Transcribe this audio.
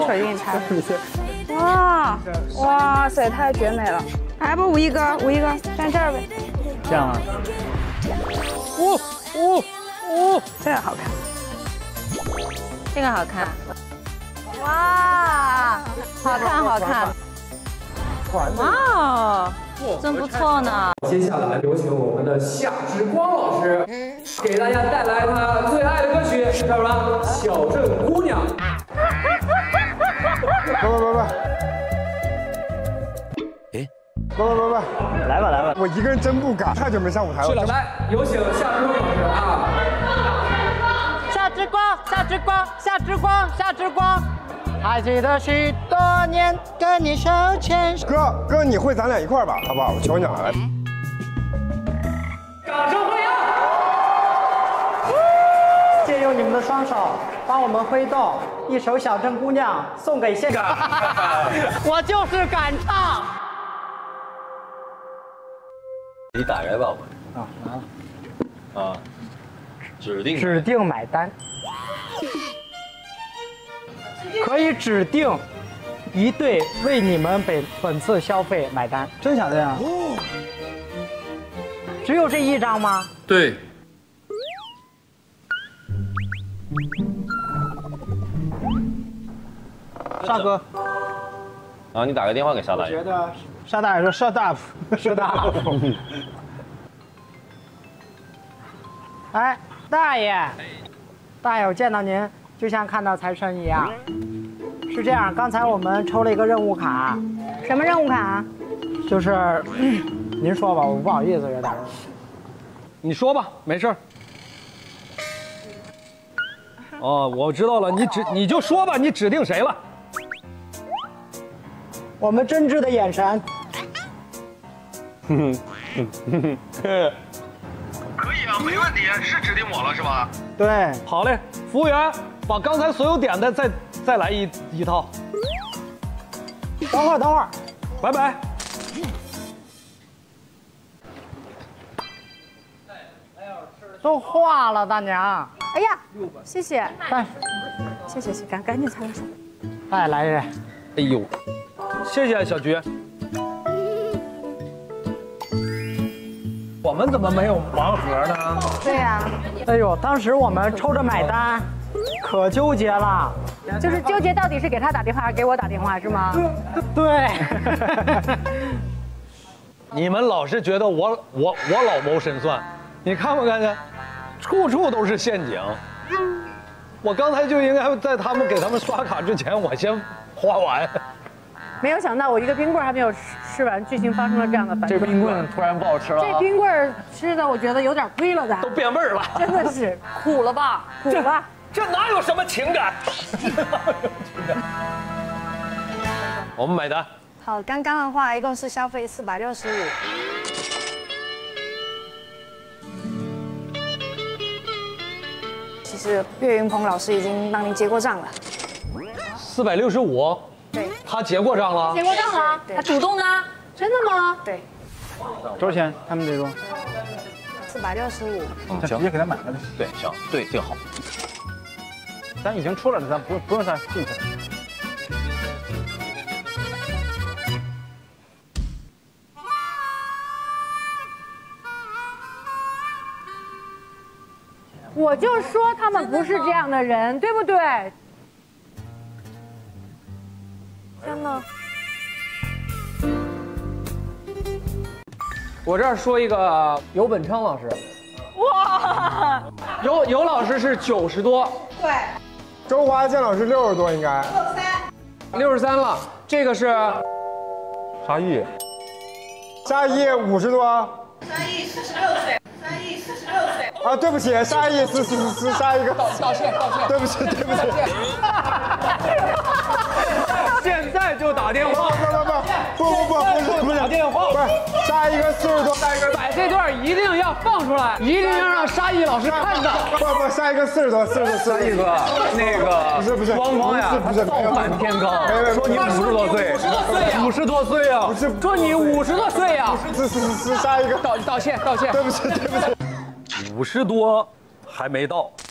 手机给你拍。哇，哇塞，太绝美了！来吧，吴一哥，站这儿呗。 这样啊。 这个好看。 这个好看。哇，好看好看。哇，真不错呢。 接下来有请我们的夏之光老师，给大家带来他最爱的歌曲，叫什么？小镇姑娘。 不， 来吧， 我一个人真不敢，太久没上舞台了。 来，有请夏之光老师啊！ 夏之光，还记得许多年跟你手牵手。 哥，你会咱俩一块儿吧，好不好？我求你了，来。 掌声欢迎！ 借用你们的双手，帮我们挥动一首《小镇姑娘》，送给现场。我就是敢唱。 你打开吧，我。 啊，拿了。 啊，指定买单。可以指定一对为你们本次消费买单。 真假的呀？ 只有这一张吗？ 对。 沙哥。 啊，你打个电话给沙大爷。 觉得沙大爷说 shut up。哎，大爷，我见到您就像看到财神一样。是这样，刚才我们抽了一个任务卡。 什么任务卡？ 就是，您说吧，我不好意思有点。 你说吧，没事儿。哦，我知道了，你就说吧，你指定谁了？ 我们真挚的眼神。 可以啊，没问题，是指定我了是吧？ 对， 好嘞，服务员，把刚才所有点的再来一套。 等会儿， 拜拜。 都化了，大娘。 哎呀，谢谢， 哎， 谢，赶紧擦手。 哎，来人。 哎呦，谢谢小菊。我们怎么没有盲盒呢？ 对呀。 哎呦，当时我们抽着买单，可纠结了。 就是纠结到底是给他打电话还是给我打电话是吗？ 对。 你们老是觉得我老谋深算，你看不看见？处处都是陷阱。我刚才就应该在给他们刷卡之前，我先花完。 没有想到我一个冰棍还没有吃完，剧情发生了这样的反转。 这冰棍突然不好吃了。 这冰棍吃的我觉得有点亏了的。 都变味儿了。 真的是苦了吧？苦了。 这哪有什么情感？我们买单。 好，刚刚的话一共是消费465。其实岳云鹏老师已经帮您结过账了。 465。 对。 他结过账了。 结过账了？他主动的？真的吗？ 对。 多少钱？他们这种 ？465。 行，直接给他买了呗。 对，行，对，这个好。 咱已经出来了，咱不用再进去了。 我就说他们不是这样的人，对不对？真的。 我这儿说一个尤本昌老师。哇，尤老师是90多。 对。 周华健老师60多应该。 63了，这个是沙溢50多。 沙溢46岁。 啊，对不起，沙溢是沙一个。 道歉。 对不起。 现在就打电话。 不是打电话，不是沙一个40多， 把这段一定要放出来，一定要让沙溢老师看到。 不，沙一个40多， 沙溢哥，那个不是汪峰呀， 不是造反天罡，说你50多岁 ，50多岁呀， 不是说你50多岁呀， 是沙一个道歉。 对不起。 50多还没到，